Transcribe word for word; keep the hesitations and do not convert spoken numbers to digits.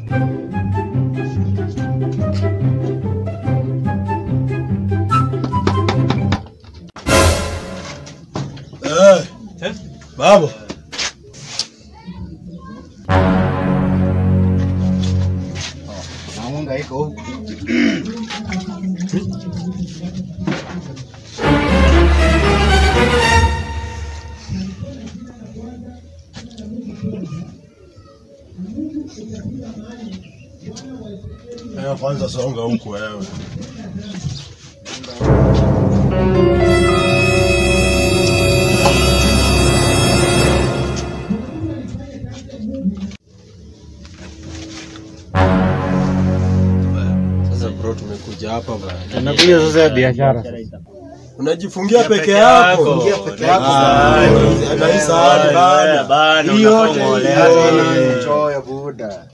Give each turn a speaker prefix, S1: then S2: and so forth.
S1: Eh, eh, babo.
S2: Namunga iko huko.
S1: Eh, kwanza songa huko wewe.
S3: Sasa bro tumekuja hapa bwana.
S2: Tunakuja sasa biashara.
S1: Unajifungia peke yako.
S2: Fungia peke yako.
S1: Anaisa bana.
S2: Hiyo choya buda.